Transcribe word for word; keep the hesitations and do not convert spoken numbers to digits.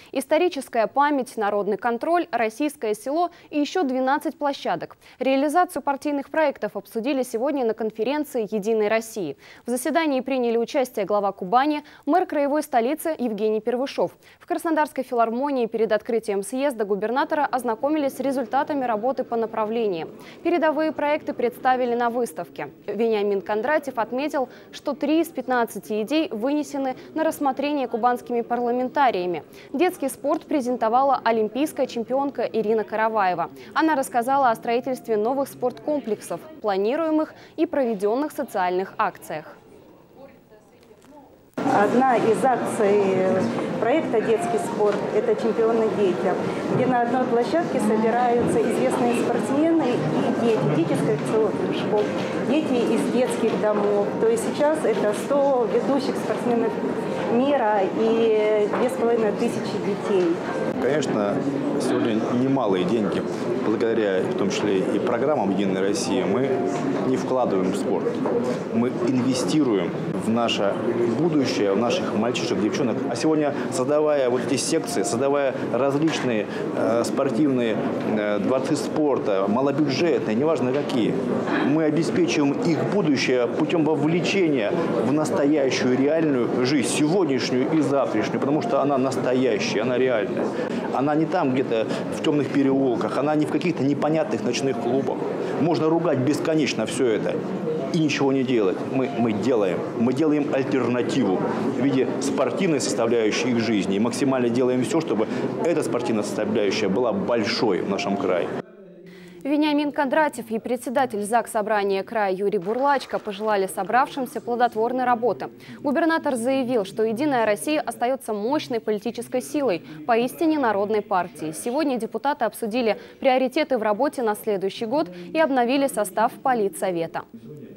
Историческая память, народный контроль, российское село и еще двенадцать площадок. Реализацию партийных проектов обсудили сегодня на конференции «Единой России». В заседании приняли участие глава Кубани, мэр краевой столицы Евгений Первышов. В Краснодарской филармонии перед открытием съезда губернатора ознакомились с результатами работы по направлениям. Передовые проекты представили на выставке. Вениамин Кондратьев отметил, что три из пятнадцати идей вынесены на рассмотрение кубанскими парламентариями. Детский спорт презентовала олимпийская чемпионка Ирина Караваева. Она рассказала о строительстве новых спорткомплексов, планируемых и проведенных социальных акциях. Одна из акций проекта «Детский спорт» – это «Чемпионы детям», где на одной площадке собираются известные спортсмены и дети, дети из коррекционных школ, дети из детских домов. То есть сейчас это сто ведущих спортсменов мира и две с половиной тысячи детей. Конечно, сегодня немалые деньги, благодаря в том числе и программам «Единой России», мы не вкладываем в спорт. Мы инвестируем в наше будущее, в наших мальчишек, девчонок. А сегодня, создавая вот эти секции, создавая различные э, спортивные э, дворцы спорта, малобюджетные, неважно какие, мы обеспечиваем их будущее путем вовлечения в настоящую реальную жизнь, сегодняшнюю и завтрашнюю, потому что она настоящая, она реальная. Она не там где-то в темных переулках, она не в каких-то непонятных ночных клубах. Можно ругать бесконечно все это и ничего не делать. Мы, мы делаем. Мы делаем альтернативу в виде спортивной составляющей их жизни. И максимально делаем все, чтобы эта спортивная составляющая была большой в нашем крае. Вениамин Кондратьев и председатель Заксобрания края Юрий Бурлачко пожелали собравшимся плодотворной работы. Губернатор заявил, что «Единая Россия» остается мощной политической силой, поистине народной партией. Сегодня депутаты обсудили приоритеты в работе на следующий год и обновили состав Политсовета.